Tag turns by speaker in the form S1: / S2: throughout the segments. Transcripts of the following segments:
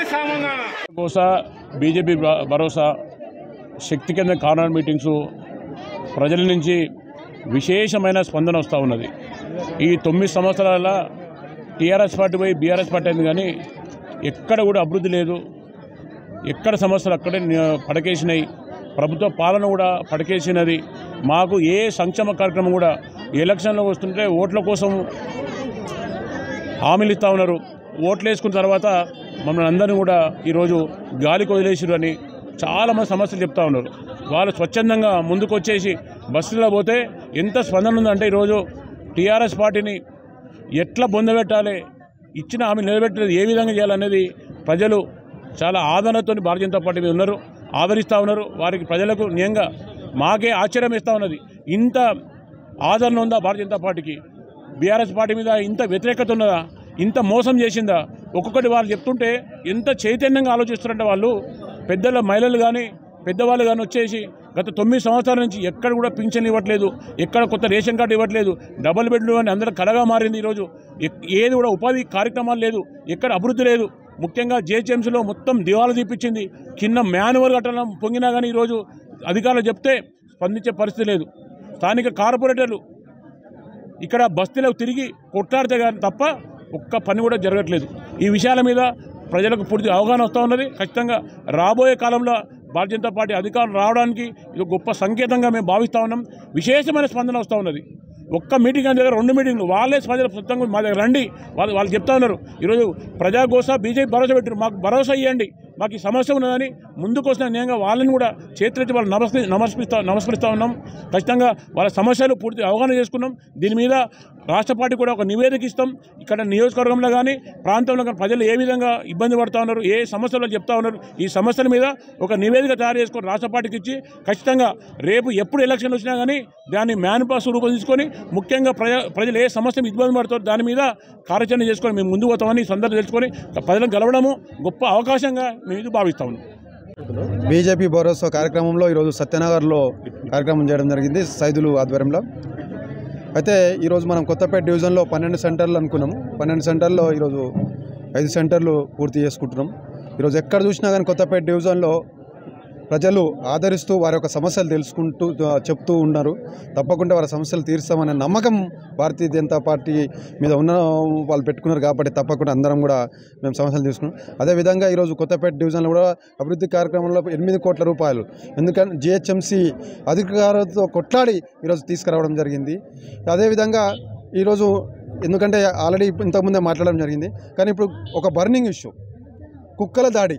S1: భరోసా BJP భరోసా శక్తి కేంద్ర corner meetings ప్రజల నుంచి విశేషమైన స్పందన వస్తూ ఉన్నది. ఈ 9 సంవత్సరాల టీఆర్ఎస్ పార్టీ పోయి బీఆర్ఎస్ పార్టీ అయింది, కానీ ఎక్కడ కూడా అభివృద్ధి లేదు. ఎక్కడ సమస్యలు అక్కడే పడకేసినాయి. ప్రభుత్వ పాలన కూడా పడకేసినది. మాకు ఏ సంక్షేమ కార్యక్రమం కూడా ఎలక్షన్లో వస్తుంటే ఓట్ల కోసం హామీలు ఇస్తూ ఉన్నారు. ఓట్లు వేసుకున్న తర్వాత మమ్మల్ని అందరినీ కూడా ఈరోజు గాలికి వదిలేసిరు అని చాలామంది సమస్యలు చెప్తా ఉన్నారు. వాళ్ళు స్వచ్ఛందంగా ముందుకు వచ్చేసి బస్సులో పోతే ఎంత స్పందన ఉందంటే ఈరోజు టీఆర్ఎస్ పార్టీని ఎట్లా బొందబెట్టాలి, ఇచ్చిన హామీ నిలబెట్టలేదు ఏ విధంగా చేయాలనేది ప్రజలు చాలా ఆదరణతో భారతీయ జనతా పార్టీ మీద ఉన్నారు, ఆదరిస్తూ ఉన్నారు. వారికి ప్రజలకు నిజంగా మాకే ఆశ్చర్యం ఇస్తూ ఉన్నది. ఇంత ఆదరణ ఉందా భారతీయ జనతా పార్టీకి? బీఆర్ఎస్ పార్టీ మీద ఇంత వ్యతిరేకత ఉన్నదా? ఇంత మోసం చేసిందా? ఒక్కొక్కటి వాళ్ళు చెప్తుంటే ఎంత చైతన్యంగా ఆలోచిస్తారంటే వాళ్ళు పెద్దల మహిళలు కానీ పెద్దవాళ్ళు కానీ వచ్చేసి గత 9 సంవత్సరాల నుంచి ఎక్కడ కూడా పింఛన్ ఇవ్వట్లేదు, ఎక్కడ కొత్త రేషన్ కార్డు ఇవ్వట్లేదు, డబుల్ బెడ్లు అని అందరూ కలగా మారింది. ఈరోజు ఏది కూడా ఉపాధి కార్యక్రమాలు లేదు, ఎక్కడ అభివృద్ధి లేదు. ముఖ్యంగా జిహెచ్ఎంసీలో మొత్తం దివాలా తీపిచ్చింది. కింద మాన్యువల్ కట్టడం పొంగినా కానీ ఈరోజు అధికారులు చెప్తే స్పందించే పరిస్థితి లేదు. స్థానిక కార్పొరేటర్లు ఇక్కడ బస్తీలకు తిరిగి కొట్లాడితే కానీ తప్ప ఒక్క పని కూడా జరగట్లేదు. ఈ విషయాల మీద ప్రజలకు పూర్తి అవగాహన వస్తూ ఉన్నది. ఖచ్చితంగా రాబోయే కాలంలో భారతీయ జనతా పార్టీ అధికారులు రావడానికి ఇది గొప్ప సంకేతంగా మేము భావిస్తూ ఉన్నాం. విశేషమైన స్పందన వస్తూ ఉన్నది. ఒక్క మీటింగ్ అని దగ్గర 2 మీటింగ్లు వాళ్ళే స్పందన సొంతంగా మా దగ్గర రండి వాళ్ళు చెప్తా ఉన్నారు. ఈరోజు ప్రజాగోస బీజేపీ భరోసా పెట్టారు, మాకు భరోసా ఇవ్వండి, మాకు ఈ సమస్య ఉన్నదని ముందుకు వచ్చిన నిజంగా వాళ్ళని కూడా చేతులెత్తి వాళ్ళు నమస్కరిస్తూ ఉన్నాం. ఖచ్చితంగా వాళ్ళ సమస్యలు పూర్తి అవగాహన చేసుకున్నాం. దీని మీద రాష్ట్ర పార్టీ కూడా ఒక నివేదిక ఇస్తాం. ఇక్కడ నియోజకవర్గంలో కానీ ప్రాంతంలో కానీ ప్రజలు ఏ విధంగా ఇబ్బంది పడుతూ ఉన్నారు, ఏ సమస్యలు చెప్తా ఉన్నారు, ఈ సమస్యల మీద ఒక నివేదిక తయారు చేసుకొని రాష్ట్ర పార్టీకి ఇచ్చి ఖచ్చితంగా రేపు ఎప్పుడు ఎలక్షన్ వచ్చినా కానీ దాన్ని మేనిఫెస్టో రూపొందించుకొని ముఖ్యంగా ప్రజలు ఏ సమస్య ఇబ్బంది పడుతారో దాని మీద కార్యాచరణ చేసుకొని మేము ముందుకు పోతామని సందర్భం తెలుసుకొని ప్రజలకు గెలవడము గొప్ప అవకాశంగా మేము ఇది భావిస్తా ఉన్నాం.
S2: బీజేపీ భరోసా కార్యక్రమంలో ఈరోజు సత్యనగర్లో కార్యక్రమం చేయడం జరిగింది సైదులు ఆధ్వర్యంలో. అయితే ఈరోజు మనం కొత్తపేట డివిజన్లో 12 సెంటర్లు అనుకున్నాము. 12 సెంటర్లో ఈరోజు 5 సెంటర్లు పూర్తి చేసుకుంటున్నాం. ఈరోజు ఎక్కడ చూసినా కానీ కొత్తపేట డివిజన్లో ప్రజలు ఆదరిస్తూ వారి యొక్క సమస్యలు తెలుసుకుంటూ చెప్తూ ఉన్నారు. తప్పకుండా వారి సమస్యలు తీరుస్తామనే నమ్మకం భారతీయ జనతా పార్టీ మీద ఉన్న వాళ్ళు పెట్టుకున్నారు. కాబట్టి తప్పకుండా అందరం కూడా మేము సమస్యలు తీసుకున్నాం. అదేవిధంగా ఈరోజు కొత్తపేట డివిజన్లో కూడా అభివృద్ధి కార్యక్రమంలో 8 కోట్ల రూపాయలు ఎందుకంటే జిహెచ్ఎంసీ అధికారులతో కొట్లాడి ఈరోజు తీసుకురావడం జరిగింది. అదేవిధంగా ఈరోజు ఎందుకంటే ఆల్రెడీ ఇంతకుముందే మాట్లాడడం జరిగింది, కానీ ఇప్పుడు ఒక బర్నింగ్ ఇష్యూ కుక్కల దాడి.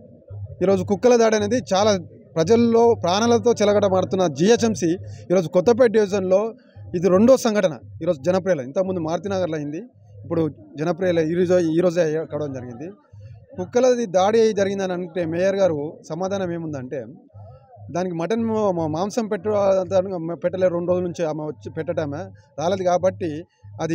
S2: ఈరోజు కుక్కల దాడి అనేది చాలా ప్రజల్లో ప్రాణాలతో చెలగటమాడుతున్న జిహెచ్ఎంసీ ఈరోజు కొత్తపేట డివిజన్లో ఇది 2వ సంఘటన. ఈరోజు జనప్రియలో ఇంతకుముందు మారుతినగర్లో అయింది, ఇప్పుడు జనప్రియలో ఈరోజే కావడం జరిగింది. కుక్కలది దాడి జరిగిందని అంటే మేయర్ గారు సమాధానం ఏముందంటే దానికి మటన్ మాంసం పెట్టలేదు 2 రోజుల నుంచి ఆమె వచ్చి పెట్టడమే రాలేదు కాబట్టి అది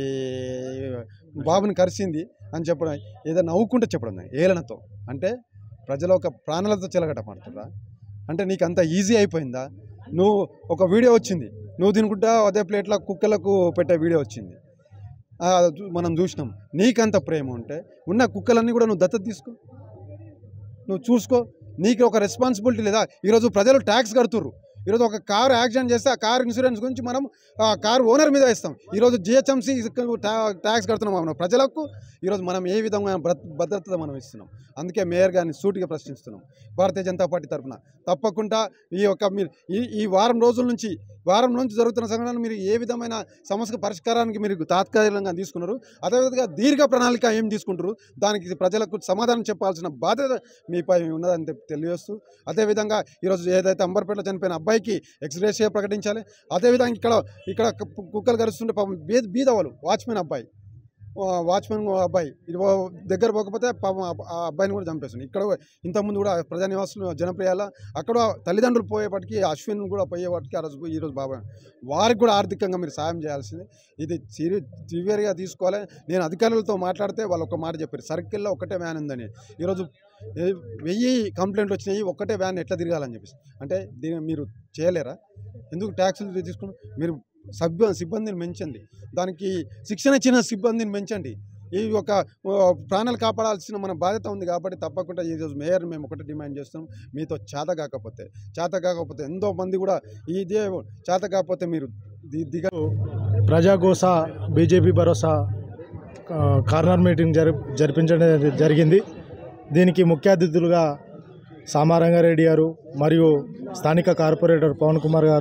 S2: బాబుని కరిసింది అని చెప్పడం, ఏదో నవ్వుకుంటే చెప్పడం ఏలనతో. అంటే ప్రజలు ఒక ప్రాణాలతో చెలగటమాడుతురా అంటే నీకు అంత ఈజీ అయిపోయిందా? నువ్వు ఒక వీడియో వచ్చింది, నువ్వు తినుకుంటా అదే ప్లేట్లో కుక్కలకు పెట్టే వీడియో వచ్చింది, మనం చూసినాం. నీకంత ప్రేమ ఉంటే ఉన్న కుక్కలన్నీ కూడా నువ్వు దత్తత తీసుకో, నువ్వు చూసుకో. నీకు ఒక రెస్పాన్సిబిలిటీ లేదా? ఈరోజు ప్రజలు ట్యాక్స్ కడుతుర్రు. ఈరోజు ఒక కారు యాక్సిడెంట్ చేస్తే ఆ కారు ఇన్సూరెన్స్ గురించి మనం ఆ కారు ఓనర్ మీద ఇస్తాం. ఈరోజు జిహెచ్ఎంసీ ట్యాక్స్ కడుతున్నాం మనం ప్రజలకు. ఈరోజు మనం ఏ విధంగా భద్రత మనం ఇస్తున్నాం? అందుకే మేయర్ గారిని సూటిగా ప్రశ్నిస్తున్నాం భారతీయ జనతా పార్టీ తరఫున. తప్పకుండా మీరు ఈ వారం నుంచి జరుగుతున్న సంఘటనలు మీరు ఏ విధమైన సమస్య పరిష్కారానికి మీరు తాత్కాలికంగా తీసుకున్నారు, అదేవిధంగా దీర్ఘ ప్రణాళిక ఏం తీసుకుంటారు, దానికి ప్రజలకు సమాధానం చెప్పాల్సిన బాధ్యత మీపై ఉన్నదని తెలియజేస్తూ, అదేవిధంగా ఈరోజు ఏదైతే అంబర్పేటలో చనిపోయిన అబ్బాయికి ఎక్స్గ్రేషియా ప్రకటించాలి. అదేవిధంగా ఇక్కడ కుక్కలు కరుస్తుంటే పాపం బీదవాళ్ళు వాచ్మెన్ అబ్బాయి దగ్గర పోకపోతే పాపం ఆ అబ్బాయిని కూడా చంపేస్తుంది. ఇక్కడ ఇంతకుముందు కూడా ప్రజానివాసులు జనప్రియాల అక్కడ తల్లిదండ్రులు పోయేపటికి అశ్విన్ కూడా పోయేవాటికి ఈరోజు బాబా వారికి కూడా ఆర్థికంగా మీరు సాయం చేయాల్సింది. ఇది సివియర్గా తీసుకోవాలి. నేను అధికారులతో మాట్లాడితే వాళ్ళు ఒక మాట చెప్పారు, సర్కిల్లో ఒకటే వ్యాన్ ఉందని. ఈరోజు 1000 కంప్లైంట్లు వచ్చినాయి, ఒక్కటే వ్యాన్ ఎట్లా తిరగాలని చెప్పేసి. అంటే దీన్ని మీరు చేయలేరా? ఎందుకు ట్యాక్సులు తీసుకుని మీరు సిబ్బందిని పెంచండి, దానికి శిక్షణ ఇచ్చిన సిబ్బందిని పెంచండి. ఈ యొక్క ప్రాణాలు కాపాడాల్సిన మన బాధ్యత ఉంది. కాబట్టి తప్పకుండా ఈరోజు మేయర్ మేము ఒకటి డిమాండ్ చేస్తున్నాం, మీతో చేత కాకపోతే ఎంతో మంది కూడా ఇదే చేత కాకపోతే మీరు
S3: ప్రజాగోస బీజేపీ భరోసా కార్నర్ మీటింగ్ జరిపించడం జరిగింది. దీనికి ముఖ్య అతిథులుగా సామారంగారెడ్డి గారు మరియు స్థానిక కార్పొరేటర్ పవన్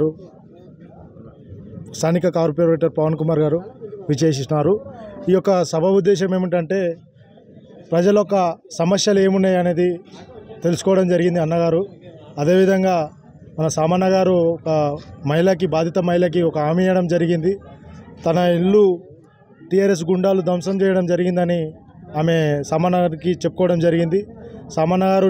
S3: కుమార్ గారు విచ్చేసినారు. ఈ యొక్క సభ ఉద్దేశం ఏమిటంటే ప్రజల యొక్క సమస్యలు ఏమున్నాయి అనేది తెలుసుకోవడం జరిగింది అన్నగారు. అదేవిధంగా మన సామాన్న గారు ఒక బాధిత మహిళకి ఒక హామీ ఇవ్వడం జరిగింది. తన ఇల్లు టీఆర్ఎస్ గుండాలు ధ్వంసం చేయడం జరిగిందని ఆమె సామాన్న గారికి చెప్పుకోవడం జరిగింది. సామాన్న గారు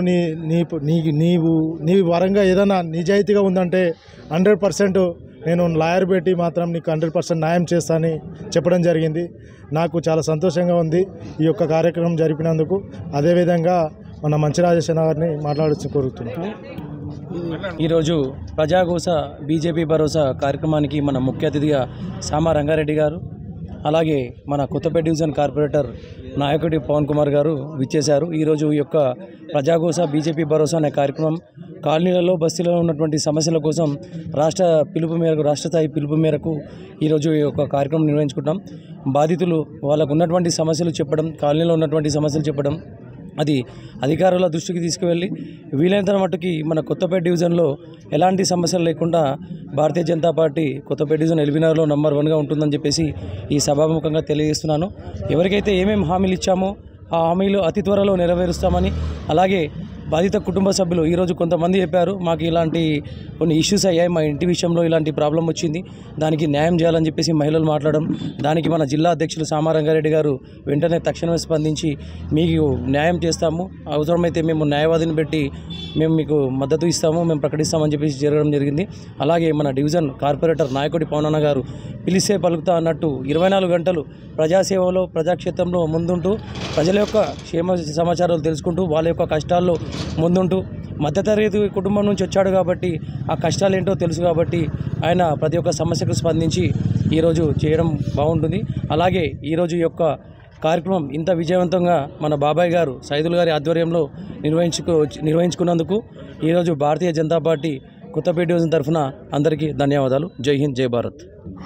S3: నీ వరంగా ఏదైనా నిజాయితీగా ఉందంటే 100% నేను లాయర్ పెట్టి మాత్రం నీకు 100% న్యాయం చేస్తానని చెప్పడం జరిగింది. నాకు చాలా సంతోషంగా ఉంది ఈ యొక్క కార్యక్రమం జరిపినందుకు. అదేవిధంగా మన మంచి రాజేశ్వర గారిని మాట్లాడాల్సి కోరుతున్నాను.
S4: ఈరోజు ప్రజాగోస బీజేపీ భరోసా కార్యక్రమానికి మన ముఖ్య అతిథిగా సామారంగారెడ్డి గారు, అలాగే మన కొత్తపేట డివిజన్ కార్పొరేటర్ నాయకుడి పవన్ కుమార్ గారు విచ్చేశారు. ఈరోజు ఈ యొక్క ప్రజాగోస బీజేపీ భరోసా అనే కార్యక్రమం కాలనీలలో బస్తీలలో ఉన్నటువంటి సమస్యల కోసం రాష్ట్ర స్థాయి పిలుపు మేరకు ఈరోజు ఈ యొక్క కార్యక్రమం నిర్వహించుకుంటాం. బాధితులు వాళ్ళకు ఉన్నటువంటి సమస్యలు చెప్పడం, కాలనీలో ఉన్నటువంటి సమస్యలు చెప్పడం, అది అధికారుల దృష్టికి తీసుకువెళ్ళి వీలైనంత మట్టుకి మన కొత్తపేట డివిజన్లో ఎలాంటి సమస్యలు లేకుండా భారతీయ జనతా పార్టీ కొత్తపేట డివిజన్ ఎల్బీనగర్లో నంబర్ 1గా ఉంటుందని చెప్పేసి ఈ సభాముఖంగా తెలియజేస్తున్నాను. ఎవరికైతే ఏమేమి హామీలు ఇచ్చామో ఆ హామీలు అతి త్వరలో నెరవేరుస్తామని, అలాగే బాధిత కుటుంబ సభ్యులు ఈరోజు కొంతమంది చెప్పారు, మాకు ఇలాంటి కొన్ని ఇష్యూస్ అయ్యాయి, మా ఇంటి విషయంలో ఇలాంటి ప్రాబ్లం వచ్చింది, దానికి న్యాయం చేయాలని చెప్పేసి మహిళలు మాట్లాడడం, దానికి మన జిల్లా అధ్యక్షులు సామారంగారెడ్డి గారు వెంటనే తక్షణమే స్పందించి మీకు న్యాయం చేస్తాము, అవసరమైతే మేము న్యాయవాదిని పెట్టి మేము మీకు మద్దతు ఇస్తాము, మేము ప్రకటిస్తామని చెప్పేసి జరగడం జరిగింది. అలాగే మన డివిజన్ కార్పొరేటర్ నాయకుడి పవనన్న గారు పిలిస్తే పలుకుతా అన్నట్టు 24 గంటలు ప్రజాసేవలో ప్రజాక్షేత్రంలో ముందుంటూ ప్రజల యొక్క క్షేమ సమాచారాలు తెలుసుకుంటూ వాళ్ళ యొక్క కష్టాల్లో ముందుంటూ మధ్యతరగతి కుటుంబం నుంచి వచ్చాడు కాబట్టి ఆ కష్టాలు ఏంటో తెలుసు కాబట్టి ఆయన ప్రతి ఒక్క సమస్యకు స్పందించి ఈరోజు చేయడం బాగుంటుంది. అలాగే ఈరోజు ఈ యొక్క కార్యక్రమం ఇంత విజయవంతంగా మన బాబాయ్ గారు సైదుల్ గారి ఆధ్వర్యంలో నిర్వహించుకున్నందుకు ఈరోజు భారతీయ జనతా పార్టీ కొత్తపేట డివిజన్ తరఫున అందరికీ ధన్యవాదాలు. జై హింద్, జై భారత్.